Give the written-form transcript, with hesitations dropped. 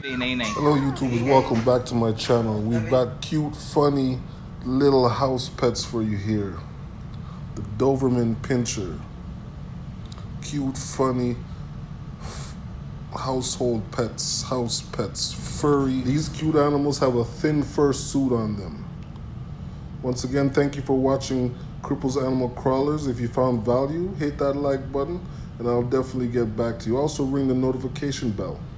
Hello YouTubers, welcome back to my channel. We've got cute, funny little house pets for you here. The Doberman Pinscher. Cute, funny household pets, house pets, furry. These cute animals have a thin fur suit on them. Once again, thank you for watching Cripple's Animal Crawlers. If you found value, hit that like button and I'll definitely get back to you. Also ring the notification bell.